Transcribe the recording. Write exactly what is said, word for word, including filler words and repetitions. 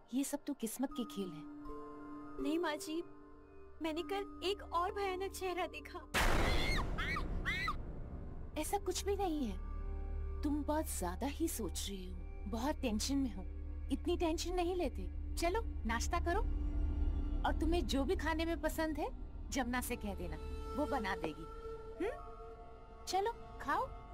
ये सब तो किस्मत के खेल है। नहीं माँ जी, मैंने कल एक और भयानक चेहरा देखा। ऐसा कुछ भी नहीं है, तुम बहुत ज्यादा ही सोच रही हो, बहुत टेंशन में हो। इतनी टेंशन नहीं लेते। चलो नाश्ता करो, और तुम्हें जो भी खाने में पसंद है जमुना से कह देना, वो बना देगी। हम्म, चलो खाओ।